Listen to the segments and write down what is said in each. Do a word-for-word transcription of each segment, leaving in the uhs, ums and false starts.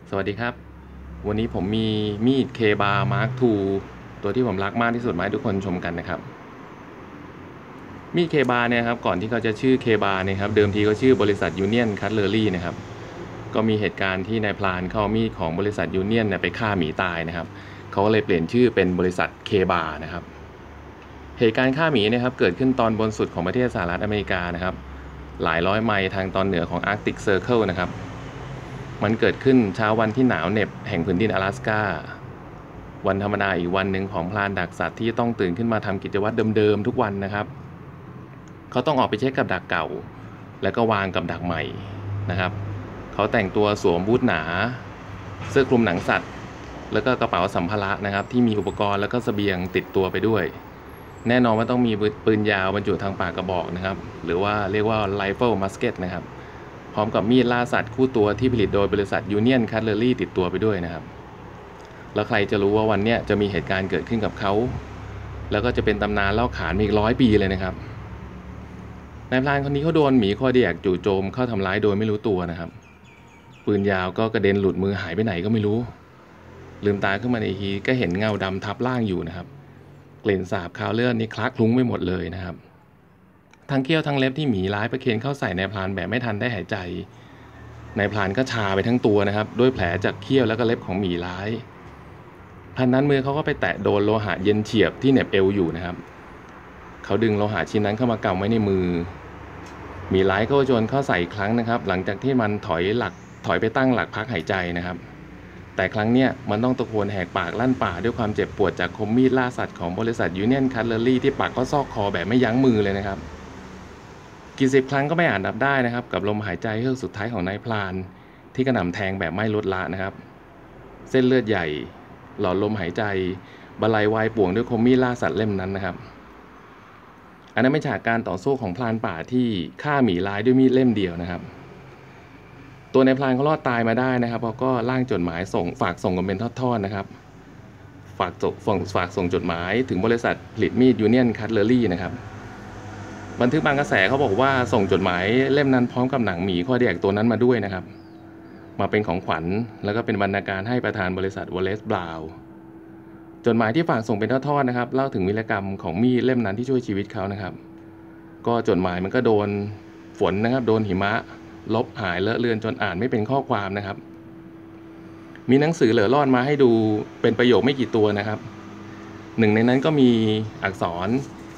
สวัสดีครับวันนี้ผมมีมีด K-Bar มาร์ค ทู ตัวที่ผมรักมากที่สุดมาให้ทุกคนชมกันนะครับมีด K-Bar เนี่ยครับก่อนที่เขาจะชื่อ K-Bar เนี่ยครับเดิมทีเขาชื่อบริษัท Union Cutlery นะครับก็มีเหตุการณ์ที่นายพลานเข้ามีดของบริษัท Union เนี่ยไปฆ่าหมีตายนะครับเขาก็เลยเปลี่ยนชื่อเป็นบริษัท K-Bar นะครับเหตุการณ์ฆ่าหมีเนี่ยครับเกิดขึ้นตอนบนสุดของประเทศสหรัฐอเมริกานะครับหลายร้อยไมล์ทางตอนเหนือของ Arctic Circle นะครับมันเกิดขึ้นเช้าวันที่หนาวเหน็บแห่งพื้นดิน阿拉斯ก้าวันธรรมดาอีกวันหนึ่งของพรานดักสัตว์ที่ต้องตื่นขึ้นมาทำกิจวัตรเดิมๆทุกวันนะครับเขาต้องออกไปเช็คกับดักเก่าแล้วก็วางกับดักใหม่นะครับเขาแต่งตัวสวมบูทหนาเสื้อคลุมหนังสัตว์แล้วก็กระเป๋าสัมภาระนะครับที่มีอุปกรณ์แล้วก็เสบียงติดตัวไปด้วยแน่นอนว่าต้องมีปืนยาวบรรจุทางปากกระบอกนะครับหรือว่าเรียกว่า Rifle Musket นะครับพร้อมกับมีดล่าสัตว์คู่ตัวที่ผลิตโดยบริษัท Union Cutlery ติดตัวไปด้วยนะครับแล้วใครจะรู้ว่าวันนี้จะมีเหตุการณ์เกิดขึ้นกับเขาแล้วก็จะเป็นตำนานเล่าขานอีกร้อยปีเลยนะครับนายพรานคนนี้เขาโดนหมีคอเดียกจู่โจมเข้าทำร้ายโดยไม่รู้ตัวนะครับปืนยาวก็กระเด็นหลุดมือหายไปไหนก็ไม่รู้ลืมตาขึ้นมาในทีก็เห็นเงาดำทับร่างอยู่นะครับกลิ่นสาบคาวเลือดนี่คลักคลุ้งไปหมดเลยนะครับทั้งเขี้ยวทั้งเล็บที่หมีร้ายประเคนเข้าใส่นายพรานแบบไม่ทันได้หายใจนายพรานก็ชาไปทั้งตัวนะครับด้วยแผลจากเขี้ยวแล้วก็เล็บของหมีร้ายพันนั้นมือเขาก็ไปแตะโดนโลหะเย็นเฉียบที่เหน็บเอวอยู่นะครับเขาดึงโลหะชิ้นนั้นเข้ามากำไว้ในมือหมีร้ายก็โจรเข้าใส่อีกครั้งนะครับหลังจากที่มันถอยหลักถอยไปตั้งหลักพักหายใจนะครับแต่ครั้งเนี้ยมันต้องตะโกนแหกปากลั่นป่าด้วยความเจ็บปวดจากคมมีดล่าสัตว์ของบริษัท Union Cutlery ที่ปักเข้าซอกคอแบบไม่ยั้งมือเลยนะครับกี่สิบครั้งก็ไม่อาจนับได้นะครับกับลมหายใจเฮือกสุดท้ายของนายพรานที่กระหน่ำแทงแบบไม่ลดละนะครับเส้นเลือดใหญ่หลอดลมหายใจบรรลัยวายป่วงด้วยคมมีดล่าสัตว์เล่มนั้นนะครับอันนั้นเป็นฉากการต่อสู้ของพรานป่าที่ฆ่าหมีร้ายด้วยมีดเล่มเดียวนะครับตัวนายพรานเขารอดตายมาได้นะครับเขาก็ร่างจดหมายส่งฝากส่งกันเป็นทอดๆนะครับฝากส่งฝากส่งจดหมายถึงบริษัทผลิตมีด Union Cutlery นะครับบันทึกบางกระแสเขาบอกว่าส่งจดหมายเล่มนั้นพร้อมกับหนังหมีข้อเดียกตัวนั้นมาด้วยนะครับมาเป็นของขวัญแล้วก็เป็นบรรณาการให้ประธานบริษัทวอลเลซบราวน์จดหมายที่ฝากส่งเป็นทอดๆนะครับเล่าถึงวีรกรรมของมีดเล่มนั้นที่ช่วยชีวิตเขานะครับก็จดหมายมันก็โดนฝนนะครับโดนหิมะลบหายเลอะเลือนจนอ่านไม่เป็นข้อความนะครับมีหนังสือเหลือรอดมาให้ดูเป็นประโยคไม่กี่ตัวนะครับหนึ่งในนั้นก็มีอักษร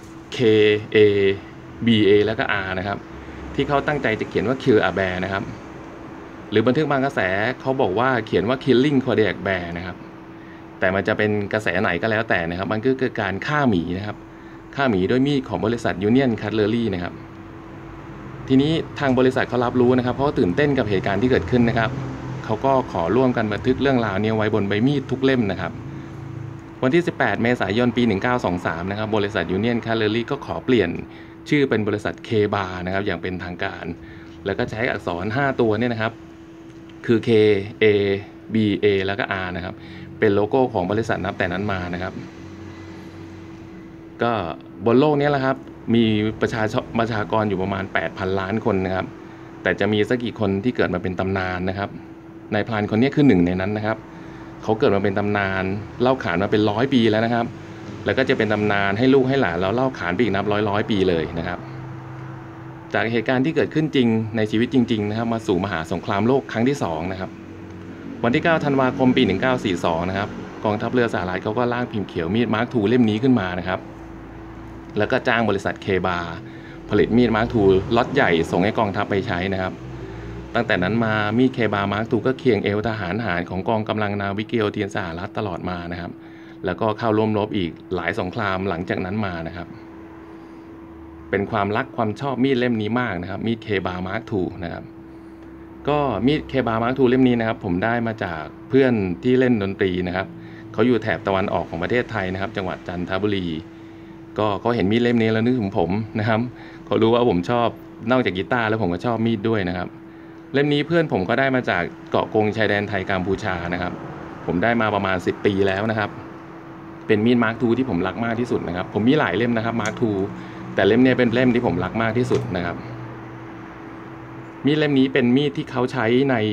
K A B A แล้วก็ R นะครับที่เขาตั้งใจจะเขียนว่า Kill a Bear นะครับหรือบันทึกบางกระแสเขาบอกว่าเขียนว่า Killing Kodiak Bear นะครับแต่มันจะเป็นกระแสไหนก็แล้วแต่นะครับมันก็คือการฆ่าหมีนะครับฆ่าหมีด้วยมีดของบริษัท Union Cutlery นะครับทีนี้ทางบริษัทเขารับรู้นะครับเพราะตื่นเต้นกับเหตุการณ์ที่เกิดขึ้นนะครับเขาก็ขอร่วมกันบันทึกเรื่องราวนี้ไว้บนใบมีดทุกเล่มนะครับวันที่สิบแปดเมษายนปีหนึ่งเก้าสองสามนะครับบริษัท Union Cutlery ก็ขอเปลี่ยนชื่อเป็นบริษัท K-Bar นะครับอย่างเป็นทางการแล้วก็ใช้อักษรห้าตัวเนี่ยนะครับคือ K A B A แล้วก็ R นะครับเป็นโลโก้ของบริษัทนับแต่นั้นมานะครับก็บนโลกนี้แหละครับมีประชาประชากรอยู่ประมาณ แปดพัน ล้านคนนะครับแต่จะมีสักกี่คนที่เกิดมาเป็นตำนานนะครับนายพรานคนนี้คือหนึ่งในนั้นนะครับเขาเกิดมาเป็นตำนานเล่าขานมาเป็นร้อยปีแล้วนะครับแล้วก็จะเป็นตำนานให้ลูกให้หลานแล้วเล่าขานไปอีกนับร้อยร้อยปีเลยนะครับจากเหตุการณ์ที่เกิดขึ้นจริงในชีวิตจริงๆนะครับมาสู่มหาสงครามโลกครั้งที่สองนะครับวันที่เก้าธันวาคมปีหนึ่งเก้าสี่สองนะครับกองทัพเรือสหรัฐเขาก็ร่างพิมพ์เขียวมีดมาร์ค ทูเล่มนี้ขึ้นมานะครับแล้วก็จ้างบริษัท K-Bar ผลิตมีดมาร์ค ทูล็อตใหญ่ส่งให้กองทัพไปใช้นะครับตั้งแต่นั้นมามีด K-Bar มาร์ค ทูก็เคียงเอวทหารหารของกองกำลังนาวิกโยธินสหรัฐตลอดมานะครับแล้วก็เข้าร่วมรบอีกหลายสงครามหลังจากนั้นมานะครับเป็นความรักความชอบมีดเล่มนี้มากนะครับมีด K-Bar มาร์ค ทูนะครับก็มีด K-Bar มาร์ค ทูเล่มนี้นะครับผมได้มาจากเพื่อนที่เล่นดนตรีนะครับเขาอยู่แถบตะวันออกของประเทศไทยนะครับจังหวัดจันทบุรีก็เขาเห็นมีดเล่มนี้แล้วนึกถึงผมนะครับเขารู้ว่าผมชอบนอกจากกีตาร์แล้วผมก็ชอบมีดด้วยนะครับเล่มนี้เพื่อนผมก็ได้มาจากเกาะกงชายแดนไทยกัมพูชานะครับผมได้มาประมาณสิบปีแล้วนะครับเป็นมีดมาร์ค ทู ที่ผมรักมากที่สุดนะครับผมมีหลายเล่มนะครับมาร์ค ทู แต่เล่มนี้เป็นเล่มที่ผมรักมากที่สุดนะครับมีดเล่มนี้เป็นมีดที่เขาใช้ใน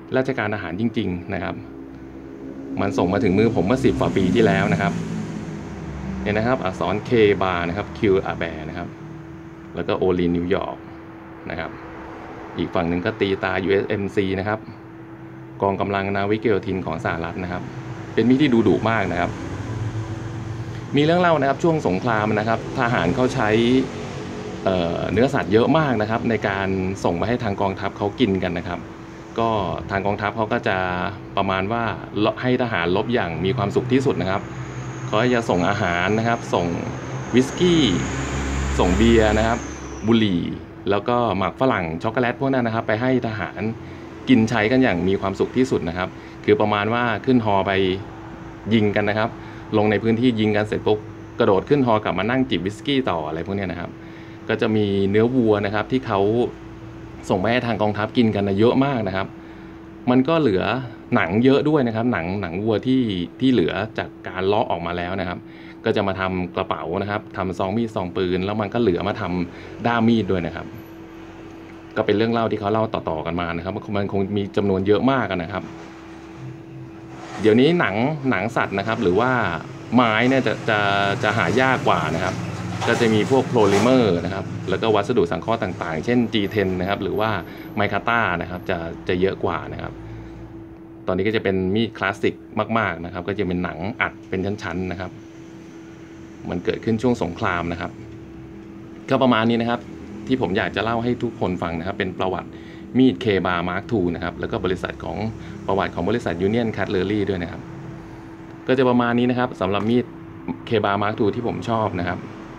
ราชการทหารจริงๆนะครับมันส่งมาถึงมือผมเมื่อสิบกว่าปีที่แล้วนะครับเนี่ยนะครับอักษร K bar นะครับ Q A bear นะครับแล้วก็ O L I N นิวยอร์กนะครับอีกฝั่งหนึ่งก็ตีตา ยู เอส เอ็ม ซี นะครับกองกำลังนาวิกโยธินของสหรัฐนะครับเป็นมีดที่ดูดุมากนะครับมีเรื่องเล่านะครับช่วงสงครามนะครับทหารเขาใช้เอ่อเนื้อสัตว์เยอะมากนะครับในการส่งมาให้ทางกองทัพเขากินกันนะครับก็ทางกองทัพเขาก็จะประมาณว่าให้ทหารรบอย่างมีความสุขที่สุดนะครับเขาจะส่งอาหารนะครับส่งวิสกี้ส่งเบียร์นะครับบุหรี่แล้วก็หมักฝรั่งช็อกโกแลตพวกนั้นนะครับไปให้ทหารกินใช้กันอย่างมีความสุขที่สุดนะครับคือประมาณว่าขึ้นฮอไปยิงกันนะครับลงในพื้นที่ยิงกันเสร็จปุ๊บกระโดดขึ้นฮอกลับมานั่งจิบวิสกี้ต่ออะไรพวกนี้นะครับก็จะมีเนื้อวัวนะครับที่เขาส่งไปให้ทางกองทัพกินกันนะเยอะมากนะครับมันก็เหลือหนังเยอะด้วยนะครับหนังหนังวัวที่ที่เหลือจากการเลาะออกมาแล้วนะครับก็จะมาทำกระเป๋านะครับทำซองมีดซองปืนแล้วมันก็เหลือมาทำด้ามมีดด้วยนะครับก็เป็นเรื่องเล่าที่เขาเล่าต่อๆกันมานะครับมันคงมีจำนวนเยอะมากนะครับเดี๋ยวนี้หนังหนังสัตว์นะครับหรือว่าไม้เนี่ยจะจะจะหายากกว่านะครับก็จะมีพวกโพลิเมอร์นะครับแล้วก็วัสดุสังเคราะห์ต่างๆเช่น จี เท็น นะครับหรือว่าไมคาต้านะครับจะจะเยอะกว่านะครับตอนนี้ก็จะเป็นมีดคลาสสิกมากๆนะครับก็จะเป็นหนังอัดเป็นชั้นๆนะครับมันเกิดขึ้นช่วงสงครามนะครับก็ประมาณนี้นะครับที่ผมอยากจะเล่าให้ทุกคนฟังนะครับเป็นประวัติมีด K bar Mark ทูนะครับแล้วก็บริษัทของประวัติของบริษัท Union Cutlery ด้วยนะครับก็จะประมาณนี้นะครับสำหรับมีด K bar Mark ทูที่ผมชอบนะครับ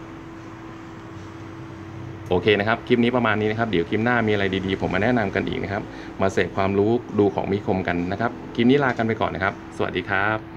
โอเคนะครับคลิปนี้ประมาณนี้นะครับเดี๋ยวคลิปหน้ามีอะไรดีๆผมมาแนะนำกันอีกนะครับมาเสพความรู้ดูของมีคมกันนะครับคลิปนี้ลากันไปก่อนนะครับสวัสดีครับ